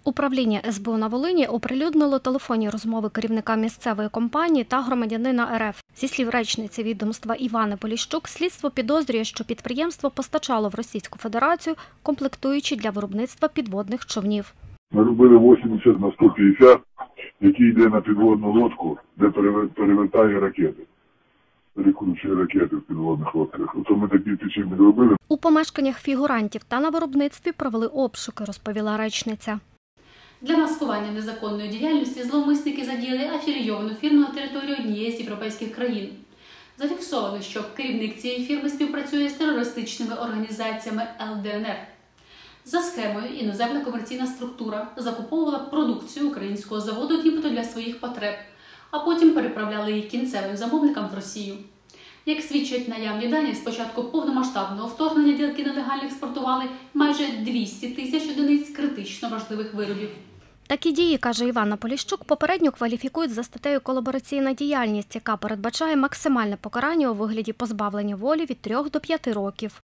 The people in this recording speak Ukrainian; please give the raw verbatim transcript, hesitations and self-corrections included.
Управління ес бе у на Волині оприлюднило телефонні розмови керівника місцевої компанії та громадянина ер еф. Зі слів речниці відомства Івани Поліщук, слідство підозрює, що підприємство постачало в Російську Федерацію комплектуючі для виробництва підводних човнів. Ми робили вісімдесят на сто п'ятдесят, який йде на підводну лодку, де перевертає ракети. Перекручує ракети в підводних лодках. Оце ми такі течівні робили. У помешканнях фігурантів та на виробництві провели обшуки, розповіла речниця. Для маскування незаконної діяльності зловмисники задіяли афілійовану фірму на території однієї з європейських країн. Зафіксовано, що керівник цієї фірми співпрацює з терористичними організаціями ел де ен ер. За схемою іноземна комерційна структура закуповувала продукцію українського заводу нібито для своїх потреб, а потім переправляли її кінцевим замовникам в Росію. Як свідчать наявні дані, з початку повномасштабного вторгнення ділки нелегально експортували майже двісті тисяч одиниць критично важливих виробів. Такі дії, каже Івана Поліщук, попередньо кваліфікують за статтею «Колабораційна діяльність», яка передбачає максимальне покарання у вигляді позбавлення волі від трьох до п'яти років.